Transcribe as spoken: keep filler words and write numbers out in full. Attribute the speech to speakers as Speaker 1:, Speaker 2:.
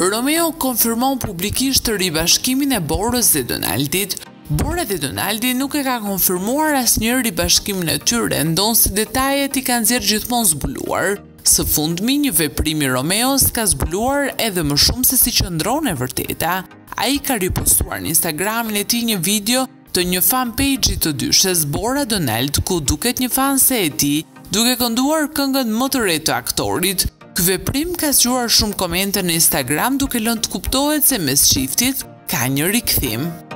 Speaker 1: Romeo konfirmon publikisht ribashkimin e Borës dhe Donaldit. Bora dhe Donaldi nuk e ka konfirmuar asnjë ribashkimin e tyre, ndonse detajet i kanë nxjerrë gjithmonë zbuluar. Së fundmi, një veprim i Romeos ka zbuluar edhe më shumë se si qëndron e vërteta. Ai ka ripostuar në Instagramin e tij një video të një fanpage-i të dyshes Bora Donald, ku duket një fanse e tij duke kënduar këngën më të re të aktorit. Ky veprim ka zgjuar shumë komente në Instagram, duke lënë të kuptohet se mes çiftit ka një rikthim.